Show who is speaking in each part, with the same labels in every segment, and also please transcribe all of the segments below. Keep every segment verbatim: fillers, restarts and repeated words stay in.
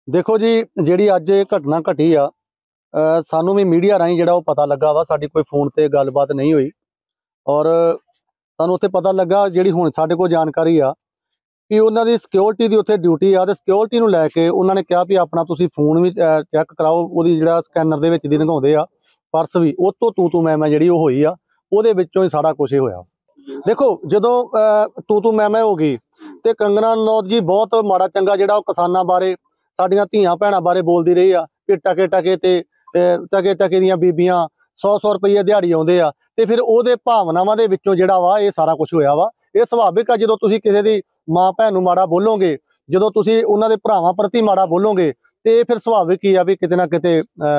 Speaker 1: देखो जी, जिहड़ी अज घटना घटी आ, अ, सानू भी मीडिया राहीं जिहड़ा वो पता लगा वा, साडी कोई फोन ते गलबात नहीं हुई। और सानू उत्थे पता लगा जिहड़ी हुण साडे कोल जानकारी आ कि उन्हां दी सिक्योरिटी दी उत्थे ड्यूटी आ, ते सिक्योरिटी नूं लैके उन्हां ने कहा भी अपना तुसीं फोन भी चैक कराओ, ओहदी जिहड़ा स्कैनर दे विच दी लंघाउंदे आ, पर्स भी उह तों तू तू मैं मैं जिहड़ी ओह होई आ, ओहदे विचों ही सारा कुछ ही होया। देखो जदों तू तू मैं मैं हो गई ते कंगना रनौत जी बहुत माड़ा चंगा जिहड़ा ओह किसानां बारे, साडीआं धीआं भैणां बारे बोलदी रही आ कि टके टके ते टके टके दीआं बीबियां सौ सौ रुपये दिहाड़ी आउंदे आ, ते फिर ओहदे भावनावां दे विचों जिहड़ा वा इह सारा कुछ होया वा। इह सुभाविक आ, जदों तुसीं किसी दी मां भैन नूं माड़ा बोलोगे, जदों तुसीं उन्हां दे भरावां प्रति माड़ा बोलोगे, ते फिर सुभाविक ही आ भी किते ना किते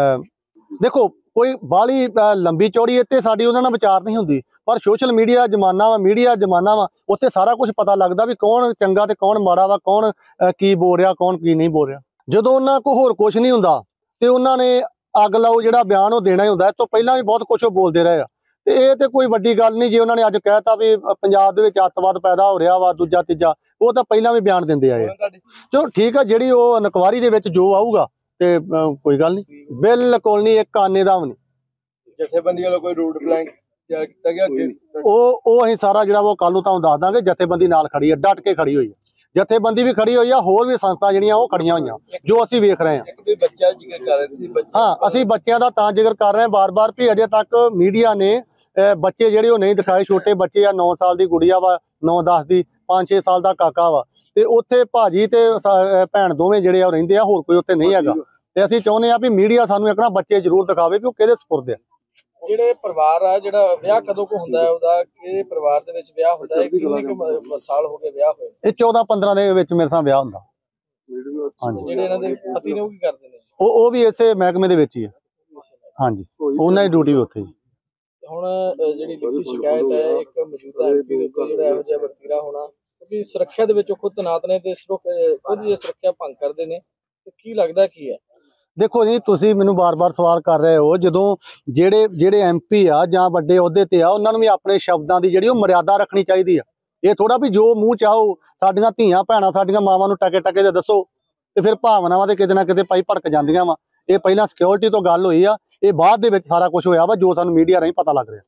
Speaker 1: देखो कोई बाहली लंबी चौड़ी इत्ते साडी उन्हां नाल विचार नहीं हुंदी, पर सोशल मीडिया जमाना वा, मीडिया जमाना वा, उत्थे सारा कुछ पता लगदा भी कौन चंगा ते कौन माड़ा वा, कौन की बोल रिहा कौन की नहीं बोल रिहा। जदों उन्हां कोल होर कुछ नहीं हुंदा ते उन्हां ने अग लाओ जिहड़ा बयान ओह देना ही हुंदा। इस तों पहिलां भी बहुत कुछ बोलदे रहे आ, ते इह ते कोई वड्डी गल नहीं जे उन्हां ने अज कहता भी पंजाब दे विच अतवाद पैदा हो रिहा वा, दूजा तीजा ओह तां पहिलां भी बयान दिंदे आए। चलो ठीक है, जिहड़ी ओह इनकुआरी दे विच जो आऊगा ते कोई गल नहीं, बिल्कुल नहीं, एक आने दा भी नहीं।
Speaker 2: जथेबंदी वालों कोई रूट प्लान तैयार किया गया अगे
Speaker 1: ਉਹ ਉਹ ਅਸੀਂ ਸਾਰਾ ਜਿਹੜਾ ਉਹ ਕੱਲ ਨੂੰ ਤੁਹਾਨੂੰ ਦੱਸ ਦਾਂਗੇ। ਜਥੇਬੰਦੀ ਨਾਲ ਖੜੀ ਹੈ, ਡਟ ਕੇ ਖੜੀ ਹੋਈ ਹੈ, ਜਥੇਬੰਦੀ ਵੀ ਖੜੀ ਹੋਈ ਆ, ਹੋਰ ਵੀ ਸੰਸਥਾ ਜਿਹੜੀਆਂ ਉਹ ਖੜੀਆਂ ਹੋਈਆਂ ਜੋ ਅਸੀਂ ਵੇਖ ਰਹੇ ਹਾਂ।
Speaker 2: ਇੱਕ ਵੀ ਬੱਚਾ ਜ਼ਿਕਰ ਕਰ ਰਹੇ ਸੀ,
Speaker 1: ਹਾਂ, ਅਸੀਂ ਬੱਚਿਆਂ ਦਾ ਤਾਂ ਜ਼ਿਕਰ ਕਰ ਰਹੇ ਹਾਂ ਬਾਰ-ਬਾਰ ਵੀ ਅਜੇ ਤੱਕ ਮੀਡੀਆ ਨੇ ਬੱਚੇ ਜਿਹੜੇ ਉਹ ਨਹੀਂ ਦਿਖਾਏ। ਛੋਟੇ ਬੱਚੇ ਆ, ਨੌ ਸਾਲ ਦੀ ਗੁੜੀਆ ਵਾ, ਨੌ ਦਸ ਦੀ, ਪੰਜ ਛੇ ਸਾਲ ਦਾ ਕਾਕਾ ਵਾ, ਤੇ ਉੱਥੇ ਭਾਜੀ ਤੇ ਭੈਣ ਦੋਵੇਂ ਜਿਹੜੇ ਆ ਉਹ ਰਹਿੰਦੇ ਆ, ਹੋਰ ਕੋਈ ਉੱਥੇ ਨਹੀਂ ਹੈਗਾ। ਤੇ ਅਸੀਂ ਚਾਹੁੰਦੇ ਆ ਵੀ ਮੀਡੀਆ ਸਾਨੂੰ ਇੱਕ ਨਾ ਬੱਚੇ ਜ਼ਰੂਰ ਦਿਖਾਵੇ ਵੀ ਉਹ ਕਿਹਦੇ ਸਪੁਰਦ ਆ।
Speaker 3: ਜਿਹੜੇ ਪਰਿਵਾਰ ਆ, ਜਿਹੜਾ ਵਿਆਹ ਕਦੋਂ ਕੋ ਹੁੰਦਾ ਹੈ, ਉਹਦਾ ਕਿਹੜੇ ਪਰਿਵਾਰ ਦੇ ਵਿੱਚ ਵਿਆਹ ਹੁੰਦਾ ਹੈ, ਕਿੰਨੇ ਕੁ ਸਾਲ ਹੋ ਗਏ ਵਿਆਹ ਹੋਏ?
Speaker 1: ਇਹ ਚੌਦਾਂ ਪੰਦਰਾਂ ਦੇ ਵਿੱਚ ਮੇਰੇ ਸਾਹ ਵਿਆਹ ਹੁੰਦਾ।
Speaker 3: ਹਾਂਜੀ, ਜਿਹੜੇ ਇਹਨਾਂ ਦੇ ਪਤੀ ਨੇ ਉਹ ਕੀ ਕਰਦੇ ਨੇ?
Speaker 1: ਉਹ ਉਹ ਵੀ ਇਸੇ ਮਹਿਕਮੇ ਦੇ ਵਿੱਚ ਹੀ ਹੈ। ਹਾਂਜੀ, ਉਹਨਾਂ ਦੀ ਡਿਊਟੀ ਵੀ ਉੱਥੇ ਹੀ।
Speaker 3: ਹੁਣ ਜਿਹੜੀ ਲਿਖਤੀ ਸ਼ਿਕਾਇਤ ਹੈ ਇੱਕ ਮੌਜੂਦਾ ਐਮਪੀ ਦੇ ਉੱਤੇ ਜਿਹੜਾ ਇਹੋ ਜਿਹਾ ਵਰਤੀਰਾ ਹੋਣਾ, ਕਿਉਂਕਿ ਸੁਰੱਖਿਆ ਦੇ ਵਿੱਚ ਖੁਦ ਤੈਨਾਤ ਨੇ ਤੇ ਖੁਦ ਜੇ ਸੁਰੱਖਿਆ ਭੰਗ ਕਰਦੇ ਨੇ, ਤੇ ਕੀ ਲੱਗਦਾ ਕੀ ਹੈ?
Speaker 1: देखो जी, तुसीं मैनूं बार बार सवाल कर रहे हो, जदों जेड़े जेड़े एम पी आ जां वड्डे अहुदे ते आ, उन्हां नूं भी अपने शब्दां दी जिहड़ी मर्यादा रखनी चाहिदी आ। ये थोड़ा भी जो मूँह चाहो साडियां धीआं भैणां साडियां मावां नूं टके टके दे दसो, ते फिर भावनावां ते किते ना किते पाई भड़क जांदियां वा। ये पहिलां सिक्योरिटी तो गल होई आ, ये बाद दे विच सारा कुछ होया वा जो सानूं मीडिया राहीं पता लग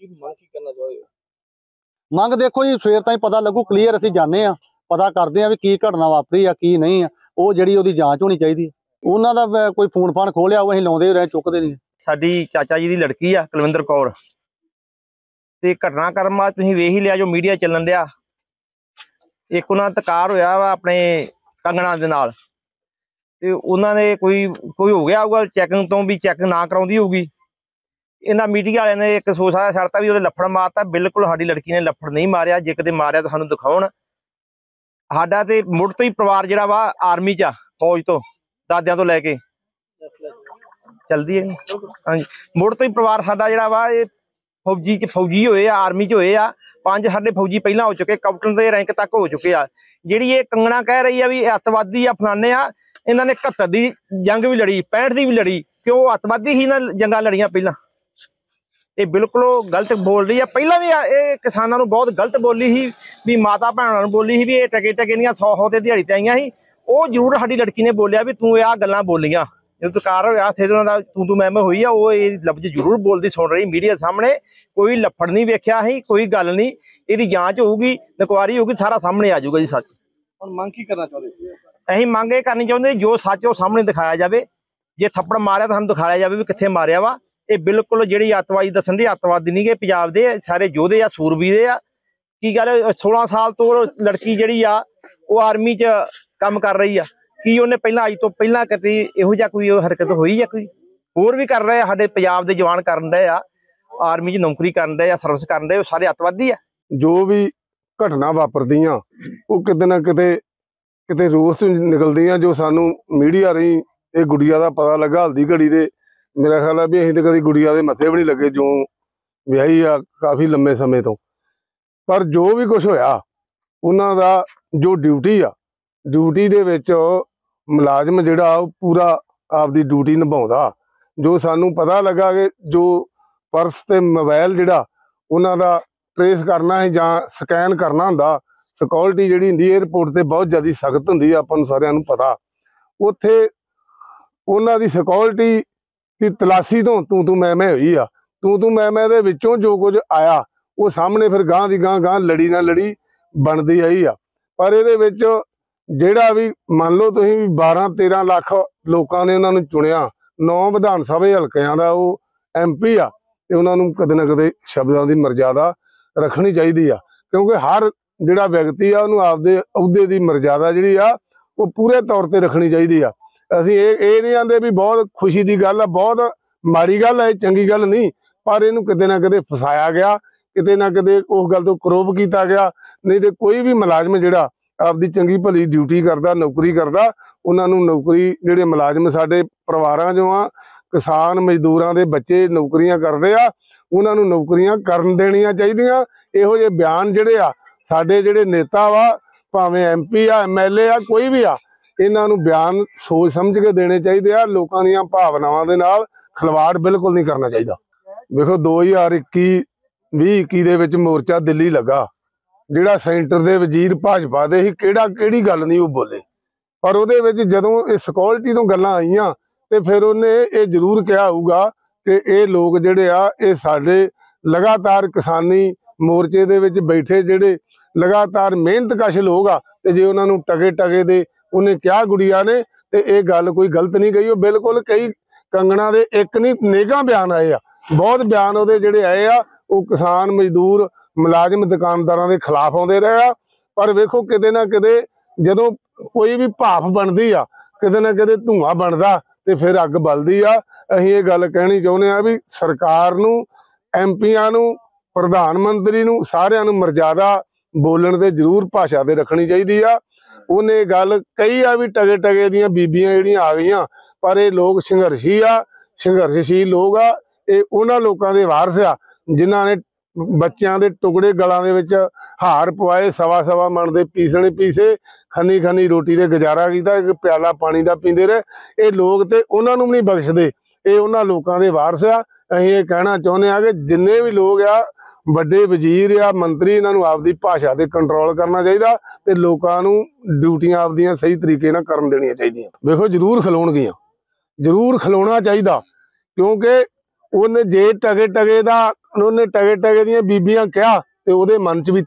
Speaker 1: रिहा। मंग देखो जी, सवेर ताईं पता लगू, क्लीयर असीं जाने आ, पता करदे आ भी की घटना वापरी आ की नहीं आ, ਉਹ ਜਿਹੜੀ ਉਹਦੀ ਜਾਂਚ ਹੋਣੀ ਚਾਹੀਦੀ ਹੈ। ਉਹਨਾਂ ਦਾ ਕੋਈ ਫੋਨ ਫਾਨ ਖੋਲਿਆ ਉਹ ਅਸੀਂ ਲਾਉਂਦੇ ਰਹੇ, ਚੁੱਕਦੇ ਨਹੀਂ।
Speaker 4: ਸਾਡੀ ਚਾਚਾ ਜੀ ਦੀ ਲੜਕੀ ਆ ਕੁਲਵਿੰਦਰ ਕੌਰ, ਤੇ ਘਟਨਾ ਕਰਮ ਆ ਤੁਸੀਂ ਵੇਖ ਹੀ ਲਿਆ ਜੋ ਮੀਡੀਆ ਚੱਲਣ ਡਿਆ। ਇੱਕ ਉਹਨਾਂ ਤਕਾਰ ਹੋਇਆ ਵਾ ਆਪਣੇ ਕੰਗਣਾ ਦੇ ਨਾਲ, ਤੇ ਉਹਨਾਂ ਨੇ ਕੋਈ ਕੋਈ ਹੋ ਗਿਆ ਹੋਊਗਾ ਚੈਕਿੰਗ ਤੋਂ ਵੀ ਚੈੱਕ ਨਾ ਕਰਾਉਂਦੀ ਹੋਊਗੀ। ਇਹਨਾਂ ਮੀਡੀਆ ਵਾਲਿਆਂ ਨੇ ਇੱਕ ਸੋਚਾ ਛੱਡਤਾ ਵੀ ਉਹਦੇ ਲੱਫੜ ਮਾਰਤਾ। ਬਿਲਕੁਲ ਸਾਡੀ ਲੜਕੀ ਨੇ ਲੱਫੜ ਨਹੀਂ ਮਾਰਿਆ, ਜੇ ਕਿਤੇ ਮਾਰਿਆ ਤਾਂ ਸਾਨੂੰ ਦਿਖਾਉਣ। ਸਾਡਾ ਤੇ ਮੁੱਢ ਤੋਂ ਹੀ ਪਰਿਵਾਰ ਜਿਹੜਾ ਵਾ ਆਰਮੀ 'ਚ ਆ, ਫੌਜ ਤੋਂ ਦਾਦਿਆਂ ਤੋਂ ਲੈ ਕੇ ਚਲਦੀ ਹੈ। ਹਾਂਜੀ, ਮੁੱਢ ਤੋਂ ਹੀ ਪਰਿਵਾਰ ਸਾਡਾ ਜਿਹੜਾ ਵਾ ਇਹ ਫੌਜੀ 'ਚ ਫੌਜੀ ਹੋਏ ਆ, ਆਰਮੀ 'ਚ ਹੋਏ ਆ। ਪੰਜ ਸਾਡੇ ਫੌਜੀ ਪਹਿਲਾਂ ਹੋ ਚੁੱਕੇ, ਕੈਪਟਨ ਦੇ ਰੈਂਕ ਤੱਕ ਹੋ ਚੁੱਕੇ ਆ। ਜਿਹੜੀ ਇਹ ਕੰਗਣਾ ਕਹਿ ਰਹੀ ਆ ਵੀ ਇਹ ਅੱਤਵਾਦੀ ਆ ਫਲਾਣੇ ਆ, ਇਹਨਾਂ ਨੇ ਇਕਹੱਤਰ ਦੀ ਜੰਗ ਵੀ ਲੜੀ, ਪੈਂਹਠ ਦੀ ਵੀ ਲੜੀ, ਕਿਉਂ ਅੱਤਵਾਦੀ ਹੀ ਨਾ ਜੰਗਾਂ ਲੜੀਆਂ ਪਹਿਲਾਂ। ਇਹ ਬਿਲਕੁਲ ਗਲਤ ਬੋਲ ਰਹੀ ਆ। ਪਹਿਲਾਂ ਵੀ ਇਹ ਕਿਸਾਨਾਂ ਨੂੰ ਬਹੁਤ ਗਲਤ ਬੋਲੀ ਸੀ, ਵੀ ਮਾਤਾ ਭੈਣਾਂ ਨੂੰ ਬੋਲੀ ਸੀ ਵੀ ਇਹ ਟਕੇ ਟਕੇ ਦੀਆਂ ਸੌ ਸੌ ਤੇ ਦਿਹਾੜੀ ਤੇ ਆਈਆਂ ਸੀ। ਉਹ ਜ਼ਰੂਰ ਸਾਡੀ ਲੜਕੀ ਨੇ ਬੋਲਿਆ ਵੀ ਤੂੰ ਆਹ ਗੱਲਾਂ ਬੋਲੀਆਂ, ਜਦੋਂ ਤਕਾਰ ਹੋਇਆ ਥੇ ਉਹਨਾਂ ਦਾ ਤੂੰ ਤੂੰ ਮੈਂ ਮੈਂ ਹੋਈ ਆ, ਉਹ ਇਹ ਲਫ਼ਜ਼ ਜ਼ਰੂਰ ਬੋਲਦੀ ਸੁਣ ਰਹੀ ਮੀਡੀਆ ਸਾਹਮਣੇ। ਕੋਈ ਲੱਫੜ ਨਹੀਂ ਵੇਖਿਆ ਸੀ, ਕੋਈ ਗੱਲ ਨਹੀਂ। ਇਹਦੀ ਜਾਂਚ ਹੋਊਗੀ, ਇਨਕੁਆਇਰੀ ਹੋਊਗੀ, ਸਾਰਾ ਸਾਹਮਣੇ ਆ ਜਾਊਗਾ ਜੀ ਸੱਚ।
Speaker 3: ਹੁਣ ਮੰਗ ਕੀ ਕਰਨਾ ਚਾਹੁੰਦੇ?
Speaker 4: ਅਸੀਂ ਮੰਗ ਇਹ ਕਰਨੀ ਚਾਹੁੰਦੇ ਜੋ ਸੱਚ ਉਹ ਸਾਹਮਣੇ ਦਿਖਾਇਆ ਜਾਵੇ। ਜੇ ਥੱਪੜ ਮਾਰਿਆ ਤਾਂ ਸਾਨੂੰ ਦਿਖਾਇਆ ਜਾਵੇ ਵੀ ਕਿੱਥੇ ਮਾਰਿਆ ਵਾ। ਇਹ ਬਿਲਕੁਲ ਜਿਹੜੀ ਅੱਤਵਾਦੀ ਦੱਸਣ ਦੀ ਅੱਤਵਾਦੀ ਨਹੀਂ ਗੇ, ਪੰਜਾਬ ਦੇ ਸਾਰੇ ਯੋਧੇ ਆ, ਸੂਰਬੀਰ ਆ। ਕੀ ਗੱਲ ਸੋਲਾਂ ਸਾਲ ਤੋਂ ਲੜਕੀ ਜਿਹੜੀ ਆ ਉਹ ਆਰਮੀ 'ਚ ਕੰਮ ਕਰ ਰਹੀ ਆ, ਕੀ ਉਹਨੇ ਪਹਿਲਾਂ ਅੱਜ ਤੋਂ ਪਹਿਲਾਂ ਕਿਤੇ ਇਹੋ ਜਿਹਾ ਕੋਈ ਹਰਕਤ ਹੋਈ ਆ? ਕੋਈ ਹੋਰ ਵੀ ਕਰ ਰਹੇ ਆ, ਸਾਡੇ ਪੰਜਾਬ ਦੇ ਜਵਾਨ ਕਰਨ ਰਹੇ ਆ, ਆਰਮੀ 'ਚ ਨੌਕਰੀ ਕਰਨ ਰਹੇ ਆ, ਸਰਵਿਸ ਕਰਨ ਰਹੇ, ਉਹ ਸਾਰੇ ਅੱਤਵਾਦੀ ਆ।
Speaker 2: ਜੋ ਵੀ ਘਟਨਾ ਵਾਪਰਦੀਆਂ ਉਹ ਕਿਤੇ ਨਾ ਕਿਤੇ ਕਿਤੇ ਰੋਸ ਤੋਂ ਨਿਕਲਦੀਆਂ, ਜੋ ਸਾਨੂੰ ਮੀਡੀਆ ਰਾਹੀਂ ਇਹ ਗੁੜੀਆ ਦਾ ਪਤਾ ਲੱਗਾ। ਹਲਦੀ ਘੜੀ ਦੇ ਮੇਰਾ ਖਿਆਲ ਆ ਵੀ ਅਸੀਂ ਤਾਂ ਕਦੀ ਗੁੜੀਆ ਦੇ ਮੱਥੇ ਵੀ ਨਹੀਂ ਲੱਗੇ, ਜੋ ਵਿਆਹੀ ਆ ਕਾਫੀ ਲੰਮੇ ਸਮੇਂ ਤੋਂ। ਪਰ ਜੋ ਵੀ ਕੁਝ ਹੋਇਆ, ਉਹਨਾਂ ਦਾ ਜੋ ਡਿਊਟੀ ਆ, ਡਿਊਟੀ ਦੇ ਵਿੱਚ ਮੁਲਾਜ਼ਮ ਜਿਹੜਾ ਉਹ ਪੂਰਾ ਆਪਦੀ ਡਿਊਟੀ ਨਿਭਾਉਂਦਾ। ਜੋ ਸਾਨੂੰ ਪਤਾ ਲੱਗਾ ਕਿ ਜੋ ਪਰਸ ਤੇ ਮੋਬਾਈਲ ਜਿਹੜਾ ਉਹਨਾਂ ਦਾ ਟਰੇਸ ਕਰਨਾ ਹੈ ਜਾਂ ਸਕੈਨ ਕਰਨਾ ਹੁੰਦਾ, ਸਿਕਿਉਰਿਟੀ ਜਿਹੜੀ ਹੁੰਦੀ ਏਅਰਪੋਰਟ ਤੇ ਬਹੁਤ ਜ਼ਿਆਦਾ ਸਖਤ ਹੁੰਦੀ ਆ, ਆਪਾਂ ਨੂੰ ਸਾਰਿਆਂ ਨੂੰ ਪਤਾ। ਉੱਥੇ ਉਹਨਾਂ ਦੀ ਸਿਕਿਉਰਿਟੀ ਦੀ ਤਲਾਸ਼ੀ ਤੋਂ ਤੂੰ ਤੂੰ ਮੈਂ ਮੈਂ ਹੋਈ ਆ। ਤੂੰ ਤੂੰ ਮੈਂ ਮੈਂ ਦੇ ਵਿੱਚੋਂ ਜੋ ਕੁਝ ਆਇਆ ਉਹ ਸਾਹਮਣੇ ਫਿਰ ਗਾਂ ਦੀ ਗਾਂ ਗਾਂ ਲੜੀ ਨਾਲ ਲੜੀ ਬਣਦੀ ਆਈ ਆ। ਪਰ ਇਹਦੇ ਵਿੱਚ ਜਿਹੜਾ ਵੀ ਮੰਨ ਲਓ ਤੁਸੀਂ ਵੀ ਬਾਰਾਂ ਤੇਰਾਂ ਲੱਖ ਲੋਕਾਂ ਨੇ ਉਹਨਾਂ ਨੂੰ ਚੁਣਿਆ, ਨੌ ਵਿਧਾਨ ਸਭਾ ਹਲਕਿਆਂ ਦਾ ਉਹ ਐਮ ਪੀ ਆ, ਤੇ ਉਹਨਾਂ ਨੂੰ ਕਦੇ ਨਾ ਕਦੇ ਸ਼ਬਦਾਂ ਦੀ ਮਰਜ਼ਾਦਾ ਰੱਖਣੀ ਚਾਹੀਦੀ ਆ, ਕਿਉਂਕਿ ਹਰ ਜਿਹੜਾ ਵਿਅਕਤੀ ਆ ਉਹਨੂੰ ਆਪਦੇ ਅਹੁਦੇ ਦੀ ਮਰਜ਼ਾਦਾ ਜਿਹੜੀ ਆ ਉਹ ਪੂਰੇ ਤੌਰ ਤੇ ਰੱਖਣੀ ਚਾਹੀਦੀ ਆ। ਅਸੀਂ ਇਹ ਇਹ ਨਹੀਂ ਆਂਦੇ ਵੀ ਬਹੁਤ ਖੁਸ਼ੀ ਦੀ ਗੱਲ ਆ, ਬਹੁਤ ਮਾੜੀ ਗੱਲ ਹੈ, ਚੰਗੀ ਗੱਲ ਨਹੀਂ, ਪਰ ਇਹਨੂੰ ਕਿਤੇ ਨਾ ਕਿਤੇ ਫਸਾਇਆ ਗਿਆ, ਕਿਤੇ ਨਾ ਕਿਤੇ ਉਸ ਗੱਲ ਤੋਂ ਕਰੋਪ ਕੀਤਾ ਗਿਆ। ਨਹੀਂ ਤੇ ਕੋਈ ਵੀ ਮੁਲਾਜ਼ਮ ਜਿਹੜਾ ਆਪਦੀ ਚੰਗੀ ਭਲੀ ਡਿਊਟੀ ਕਰਦਾ, ਨੌਕਰੀ ਕਰਦਾ, ਉਹਨਾਂ ਨੂੰ ਨੌਕਰੀ ਜਿਹੜੇ ਮੁਲਾਜ਼ਮ ਸਾਡੇ ਪਰਿਵਾਰਾਂ ਚੋਂ ਆ, ਕਿਸਾਨ ਮਜ਼ਦੂਰਾਂ ਦੇ ਬੱਚੇ ਨੌਕਰੀਆਂ ਕਰਦੇ ਆ, ਉਹਨਾਂ ਨੂੰ ਨੌਕਰੀਆਂ ਕਰਨ ਦੇਣੀਆਂ ਚਾਹੀਦੀਆਂ। ਇਹੋ ਜਿਹੇ ਬਿਆਨ ਜਿਹੜੇ ਆ ਸਾਡੇ ਜਿਹੜੇ ਨੇਤਾ ਵਾ, ਭਾਵੇਂ ਐਮ ਪੀ ਆ, ਐਮ ਐਲ ਏ ਆ, ਕੋਈ ਵੀ ਆ, ਇਹਨਾਂ ਨੂੰ ਬਿਆਨ ਸੋਚ ਸਮਝ ਕੇ ਦੇਣੇ ਚਾਹੀਦੇ ਆ। ਲੋਕਾਂ ਦੀਆਂ ਭਾਵਨਾਵਾਂ ਦੇ ਨਾਲ ਖਿਲਵਾੜ ਬਿਲਕੁਲ ਨਹੀਂ ਕਰਨਾ ਚਾਹੀਦਾ। ਵੇਖੋ ਦੋ ਹਜ਼ਾਰ ਇੱਕੀ ਵੀਹ ਇੱਕੀ ਦੇ ਵਿੱਚ ਮੋਰਚਾ ਦਿੱਲੀ ਲੱਗਾ, ਜਿਹੜਾ ਸੈਂਟਰ ਦੇ ਵਜ਼ੀਰ ਭਾਜਪਾ ਦੇ ਸੀ, ਕਿਹੜਾ ਕਿਹੜੀ ਗੱਲ ਨਹੀਂ ਉਹ ਬੋਲੇ, ਪਰ ਉਹਦੇ ਵਿੱਚ ਜਦੋਂ ਇਹ ਸਿਕਿਉਰਿਟੀ ਤੋਂ ਗੱਲਾਂ ਆਈਆਂ ਤੇ ਫਿਰ ਉਹਨੇ ਇਹ ਜ਼ਰੂਰ ਕਿਹਾ ਹੋਊਗਾ ਕਿ ਇਹ ਲੋਕ ਜਿਹੜੇ ਆ ਇਹ ਸਾਡੇ ਲਗਾਤਾਰ ਕਿਸਾਨੀ ਮੋਰਚੇ ਦੇ ਵਿੱਚ ਬੈਠੇ ਜਿਹੜੇ ਲਗਾਤਾਰ ਮਿਹਨਤਕਸ਼ ਲੋਕ ਆ, ਤੇ ਜੇ ਉਹਨਾਂ ਨੂੰ ਟਕੇ ਟਕੇ ਦੇ ਉਹਨੇ ਕਿਹਾ ਗੁੜੀਆ ਨੇ, ਤੇ ਇਹ ਗੱਲ ਕੋਈ ਗਲਤ ਨਹੀਂ ਕਹੀ। ਉਹ ਬਿਲਕੁਲ ਕਈ ਕੰਗਣਾ ਦੇ ਇੱਕ ਨਹੀਂ ਨੇਗਾ ਬਿਆਨ ਆਏ ਆ, ਬਹੁਤ ਬਿਆਨ ਉਹਦੇ ਜਿਹੜੇ ਆਏ ਆ ਉਹ ਕਿਸਾਨ ਮਜ਼ਦੂਰ ਮੁਲਾਜ਼ਮ ਦੁਕਾਨਦਾਰਾਂ ਦੇ ਖਿਲਾਫ ਆਉਂਦੇ ਰਹੇ ਆ। ਪਰ ਵੇਖੋ ਕਿਤੇ ਨਾ ਕਿਤੇ ਜਦੋਂ ਕੋਈ ਵੀ ਭਾਫ ਬਣਦੀ ਆ, ਕਿਤੇ ਨਾ ਕਿਤੇ ਧੂੰਆਂ ਬਣਦਾ ਤੇ ਫਿਰ ਅੱਗ ਬਲਦੀ ਆ। ਅਸੀਂ ਇਹ ਗੱਲ ਕਹਿਣੀ ਚਾਹੁੰਦੇ ਆ ਵੀ ਸਰਕਾਰ ਨੂੰ, ਐਮ ਪੀਆਂ ਨੂੰ, ਪ੍ਰਧਾਨ ਮੰਤਰੀ ਨੂੰ, ਸਾਰਿਆਂ ਨੂੰ ਮਰਜ਼ਾਦਾ ਬੋਲਣ ਤੇ ਜ਼ਰੂਰ ਭਾਸ਼ਾ ਤੇ ਰੱਖਣੀ ਚਾਹੀਦੀ ਆ। ਉਹਨੇ ਗੱਲ ਕਹੀ ਆ ਵੀ ਟਗੇ ਟਗੇ ਦੀਆਂ ਬੀਬੀਆਂ ਜਿਹੜੀਆਂ ਆ ਗਈਆਂ, ਪਰ ਇਹ ਲੋਕ ਸੰਘਰਸ਼ੀ ਆ, ਸੰਘਰਸ਼ਸ਼ੀਲ ਲੋਕ ਆ। ਇਹ ਉਹਨਾਂ ਲੋਕਾਂ ਦੇ ਵਾਰਸ ਆ ਜਿਨ੍ਹਾਂ ਨੇ ਬੱਚਿਆਂ ਦੇ ਟੁਕੜੇ ਗਲਾਂ ਦੇ ਵਿੱਚ ਹਾਰ ਪਵਾਏ, ਸਵਾ ਸਵਾ ਮਣ ਦੇ ਪੀਸਣੇ ਪੀਸੇ, ਖੰਨੀ ਖੰਨੀ ਰੋਟੀ ਤੇ ਗੁਜ਼ਾਰਾ ਕੀਤਾ, ਇੱਕ ਪਿਆਲਾ ਪਾਣੀ ਦਾ ਪੀਂਦੇ ਰਹੇ। ਇਹ ਲੋਕ ਤੇ ਉਹਨਾਂ ਨੂੰ ਵੀ ਨਹੀਂ ਬਖਸ਼ਦੇ, ਇਹ ਉਹਨਾਂ ਲੋਕਾਂ ਦੇ ਵਾਰਸ ਆ। ਅਸੀਂ ਇਹ ਕਹਿਣਾ ਚਾਹੁੰਦੇ ਆ ਕਿ ਜਿੰਨੇ ਵੀ ਲੋਕ ਆ, ਵੱਡੇ ਵਜ਼ੀਰ ਆ, ਮੰਤਰੀ, ਇਹਨਾਂ ਨੂੰ ਆਪਦੀ ਭਾਸ਼ਾ ਤੇ ਕੰਟਰੋਲ ਕਰਨਾ ਚਾਹੀਦਾ ਤੇ ਲੋਕਾਂ ਨੂੰ ਡਿਊਟੀਆਂ ਆਪਦੀਆਂ ਸਹੀ ਤਰੀਕੇ ਨਾਲ ਕਰਨ ਦੇਣੀਆਂ ਚਾਹੀਦੀਆਂ। ਵੇਖੋ ਜ਼ਰੂਰ ਖਲੋਣਗੀਆਂ, ਜ਼ਰੂਰ ਖਲੋਣਾ ਚਾਹੀਦਾ, ਕਿਉਂਕਿ ਉਹਨੇ ਜੇ ਟਗੇ ਟਗੇ ਦਾ ਉਹਨੇ ਟਗੇ ਟਗੇ ਦੀਆਂ ਬੀਬੀਆਂ ਕਿਹਾ ਤੇ ਉਹਦੇ ਮਨ 'ਚ ਵੀ